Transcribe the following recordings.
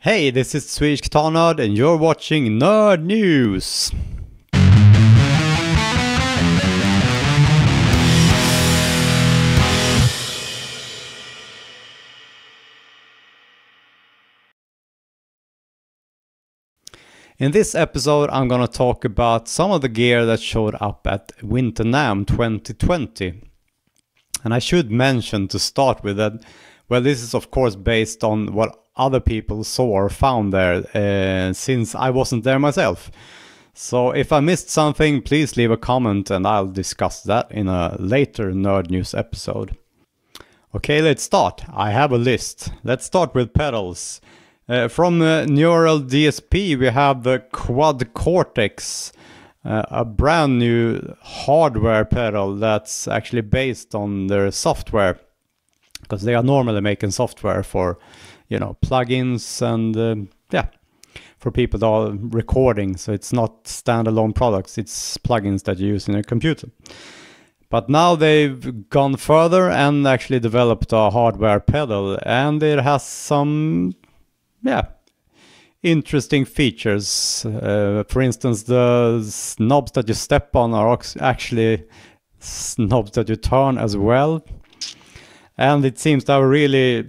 Hey, this is Swedish Guitar Nerd and you're watching Nerd News! In this episode I'm gonna talk about some of the gear that showed up at Winter NAMM 2020. And I should mention to start with that, well, this is of course based on what other people saw or found there, since I wasn't there myself. So if I missed something, please leave a comment and I'll discuss that in a later Nerd News episode. Okay, let's start. I have a list. Let's start with pedals. From Neural DSP we have the Quad Cortex, a brand new hardware pedal that's actually based on their software, because they are normally making software for, you know, plugins and for people that are recording. So it's not standalone products, it's plugins that you use in a computer. But now they've gone further and actually developed a hardware pedal, and it has some interesting features. For instance, the knobs that you step on are actually knobs that you turn as well. And it seems to have a really,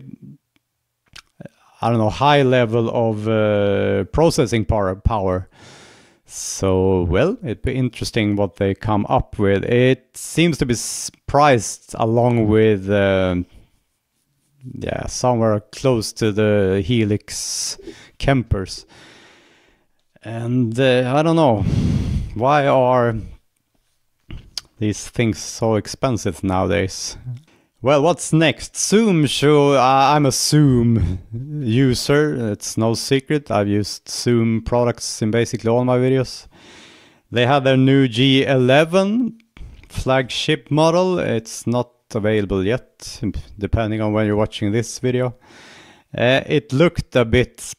I don't know, high level of processing power. So, well, it'd be interesting what they come up with. It seems to be priced along with, somewhere close to the Helix Kempers. And I don't know, why are these things so expensive nowadays? Well, what's next? Zoom show. I'm a Zoom user. It's no secret. I've used Zoom products in basically all my videos. They have their new G11 flagship model. It's not available yet, depending on when you're watching this video. It looked a bit,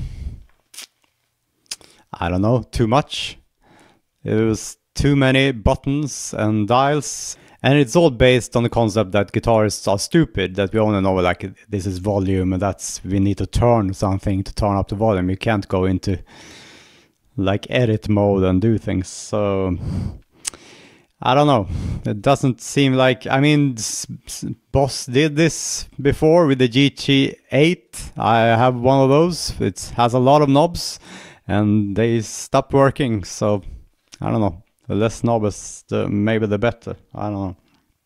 I don't know, too much. It was too many buttons and dials. And it's all based on the concept that guitarists are stupid, that we only know like this is volume and that's we need to turn something to turn up the volume. You can't go into like edit mode and do things. So I don't know. It doesn't seem like, I mean, Boss did this before with the GT8. I have one of those. It has a lot of knobs and they stopped working. So I don't know. The less knobs, maybe the better. I don't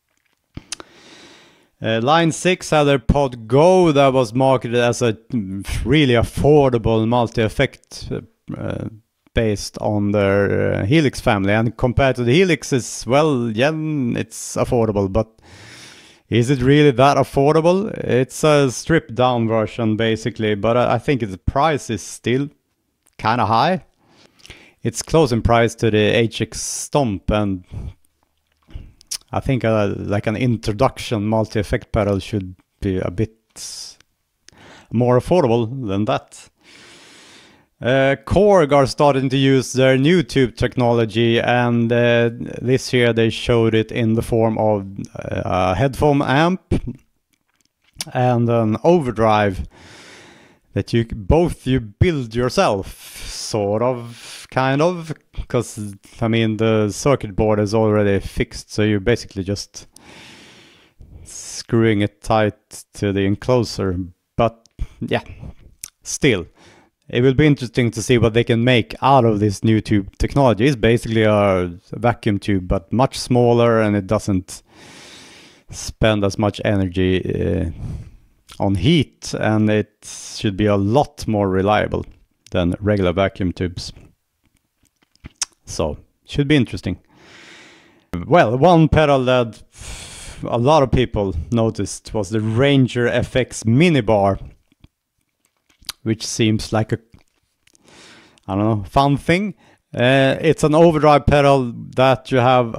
know. Line 6 had their Pod Go that was marketed as a really affordable multi-effect based on their Helix family. And compared to the Helixes, well, yeah, it's affordable. But is it really that affordable? It's a stripped down version basically. But I think the price is still kind of high. It's close in price to the HX Stomp, and I think like an introduction multi-effect pedal should be a bit more affordable than that. Korg are starting to use their new tube technology, and this year they showed it in the form of a headphone amp and an overdrive that you build yourself, sort of, kind of, because I mean the circuit board is already fixed, so you're basically just screwing it tight to the enclosure. But yeah, still, it will be interesting to see what they can make out of this new tube technology. It's basically a vacuum tube, but much smaller, and it doesn't spend as much energy on heat, and it should be a lot more reliable than regular vacuum tubes. So, should be interesting. Well, one pedal that a lot of people noticed was the Ranger FX minibar, which seems like a, I don't know, fun thing. It's an overdrive pedal that you have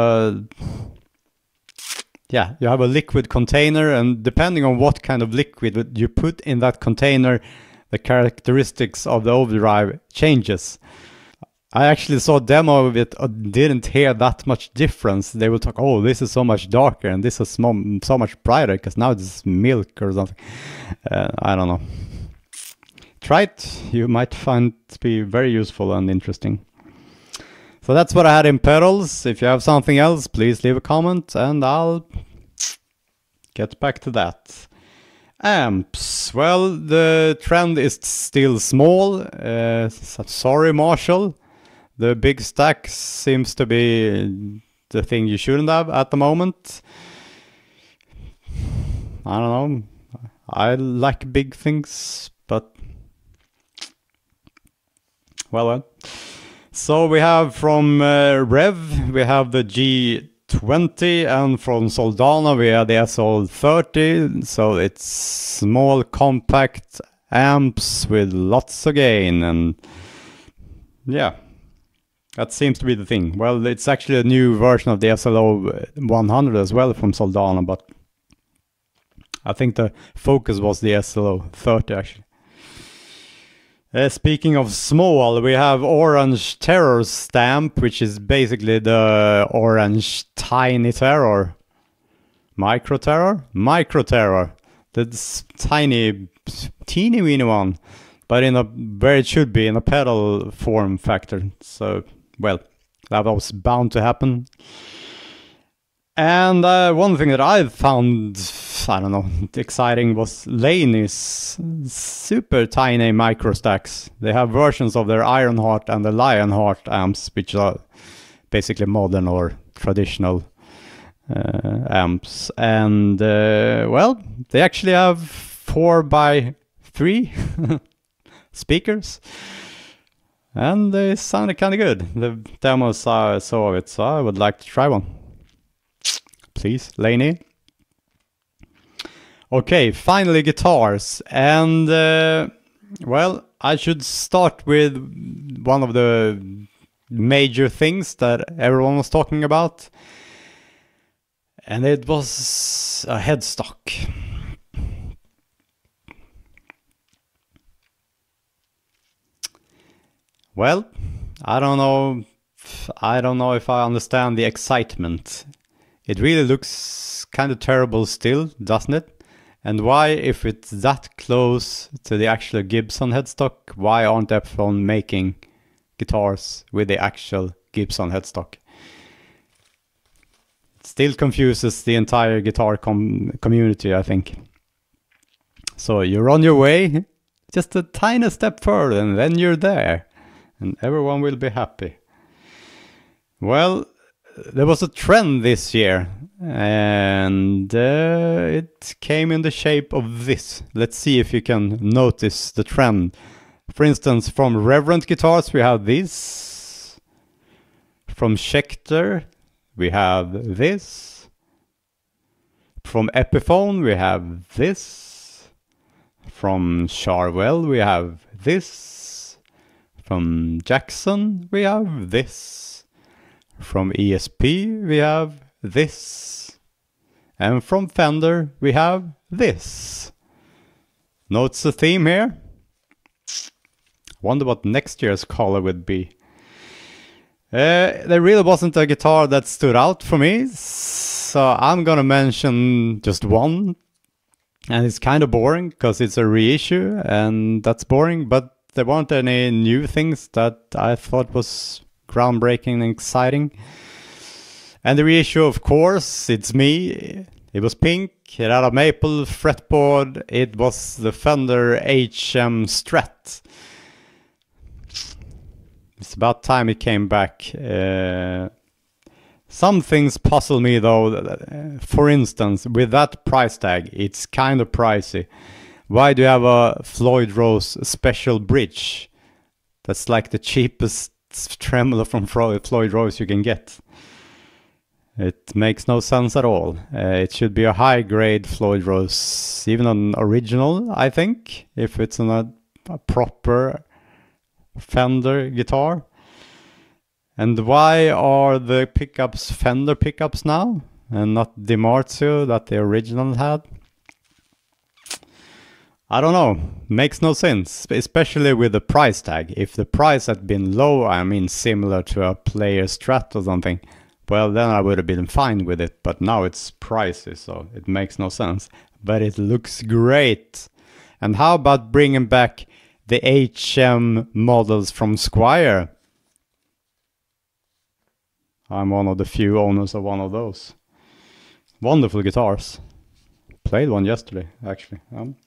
you have a liquid container, and depending on what kind of liquid you put in that container, the characteristics of the overdrive changes. I actually saw a demo of it, didn't hear that much difference. They will talk, oh, this is so much darker and this is so much brighter because now it's milk or something. I don't know. try it. You might find it to be very useful and interesting. So that's what I had in pedals. If you have something else, please leave a comment and I'll get back to that. Amps. Well, the trend is still small. Sorry, Marshall. The big stack seems to be the thing you shouldn't have at the moment. I don't know. I like big things, but well. So we have from Rev, we have the G20, and from Soldana we have the SL30. So it's small, compact amps with lots of gain, and yeah, that seems to be the thing. Well, it's actually a new version of the SLO 100 as well from Soldana, but I think the focus was the SLO 30 actually. Speaking of small, we have Orange Terror Stamp, which is basically the Orange Tiny Terror. Micro Terror? Micro Terror. That's tiny, teeny weeny one. But in a, where it should be, in a pedal form factor. So, well, that was bound to happen. And one thing that I found, I don't know, exciting was Laney's super tiny micro stacks. They have versions of their Ironheart and the Lionheart amps, which are basically modern or traditional amps. And well, they actually have 4x3 speakers. And they sounded kind of good. The demos I saw of it, so I would like to try one. Please, Laney. Okay, finally guitars. And, well, I should start with one of the major things that everyone was talking about. And it was a headstock. Well, I don't know if I understand the excitement. It really looks kind of terrible still, doesn't it? And why, if it's that close to the actual Gibson headstock, why aren't Epiphone making guitars with the actual Gibson headstock? It still confuses the entire guitar community, I think. So you're on your way, just a tiny step further, and then you're there. And everyone will be happy. Well, there was a trend this year, and it came in the shape of this. Let's see if you can notice the trend. For instance, from Reverend Guitars we have this. From Schecter we have this. From Epiphone we have this. From Charvel we have this. From Jackson we have this. From ESP we have this. And from Fender we have this. Notice the theme here? Wonder what next year's color would be. There really wasn't a guitar that stood out for me, so I'm gonna mention just one. And it's kind of boring because it's a reissue and that's boring, but there weren't any new things that I thought was groundbreaking and exciting. And the reissue, of course, it's me. It was pink, it had a maple fretboard, it was the Fender HM Strat. It's about time it came back. Some things puzzle me though. For instance, with that price tag, it's kind of pricey. Why do you have a Floyd Rose special bridge? That's like the cheapest tremolo from Floyd Rose you can get. It makes no sense at all. It should be a high grade Floyd Rose, even an original, I think, if it's a proper Fender guitar. And why are the pickups Fender pickups now and not DiMarzio that the original had? I don't know, makes no sense, especially with the price tag. If the price had been low, I mean similar to a Player Strat or something, well then I would have been fine with it, but now it's pricey, so it makes no sense. But it looks great. And how about bringing back the HM models from Squier. I'm one of the few owners of one of those. Wonderful guitars. Played one yesterday, actually.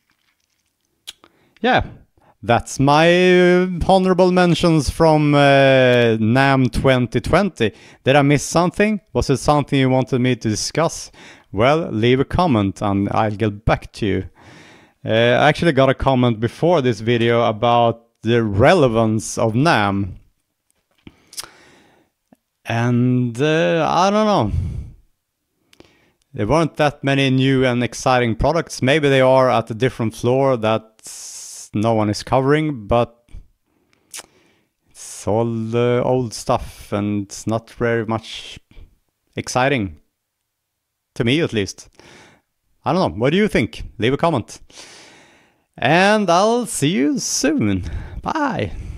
Yeah, that's my honorable mentions from NAMM 2020. Did I miss something? Was it something you wanted me to discuss? Well, leave a comment and I'll get back to you. I actually got a comment before this video about the relevance of NAMM. And I don't know. There weren't that many new and exciting products. Maybe they are at a different floor that no one is covering, but it's all old stuff and it's not very much exciting. To me, at least. I don't know. What do you think? Leave a comment. And I'll see you soon. Bye.